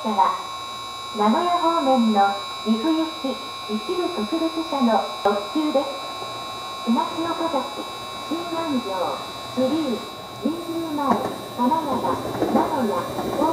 車は名古屋方面の岐阜行き一部特別車の特急です。東岡崎、新安城、知立、神宮前、金山、名古屋、